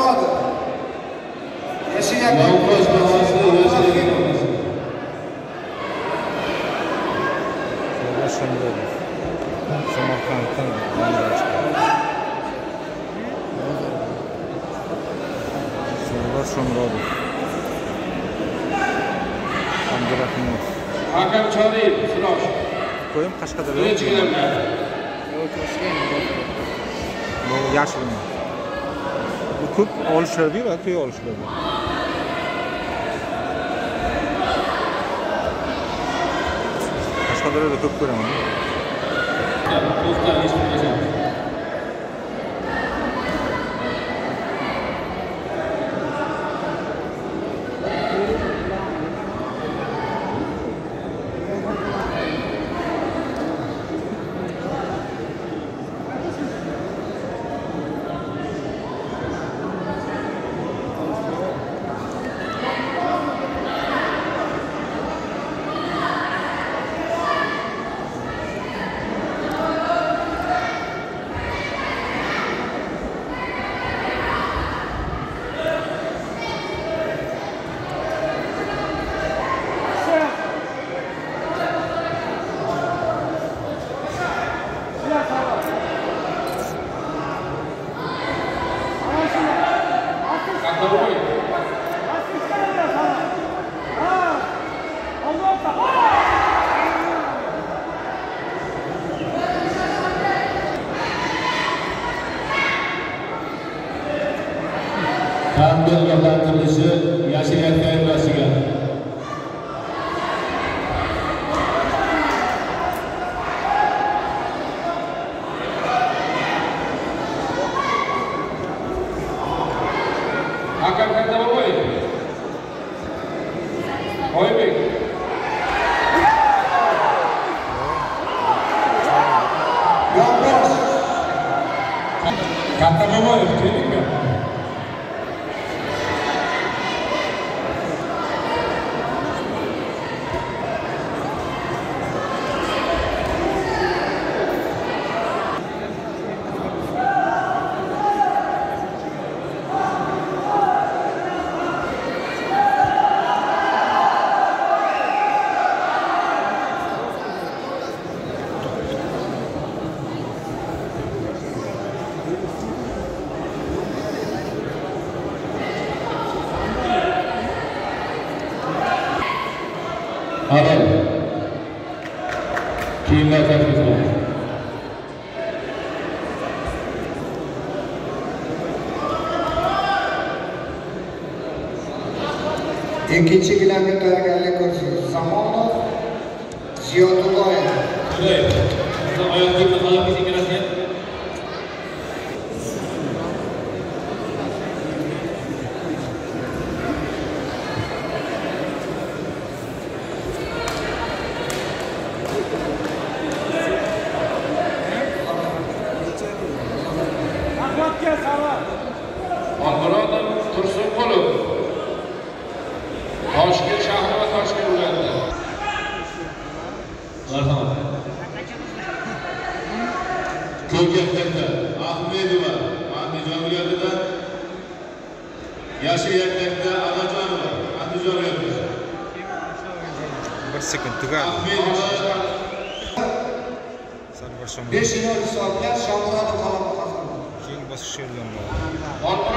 Shomurodov. Yashagan. Yolg'iz bahosida yashagan emas. Shomurodov. Samarqanddan Shomurodov. Abdurahmonov. Hakam Choriyev, Sirosh. Qo'yim Qashqadaryo. Birinchi gilamda. Bu yashilmi? Bu ko'p olishadi va to'y olishadi. Qashqadaryoda ko'p ko'raman. To'xtalish bilan. Tanbel yo'llantirilishi yashayotgan emasligiga. Hakam katta bo'lmaydi. Oybek. Yolg'iz. Katta bo'lmaydi, keling. Adel. Kiyimler taklif oldu. İkinci gilamga tayyorgarlik ko'rsangiz. Zamonov, Ziyodullayev. Evet. Ayaklarına sağlık için gracias. Murodov Tursunqulov. Toshkent shahri va Toshkent viloyati. Marhamat. Ko'katda Ahmedova, Andijon viloyatida. Yashayotganda Anajonova, Andijon viloyatida. Bir sekund tugadi. Ahmedova. 5-0 hisobga Shomurodov g'alaba qozondi. Keyin bosqichga yo'llanma.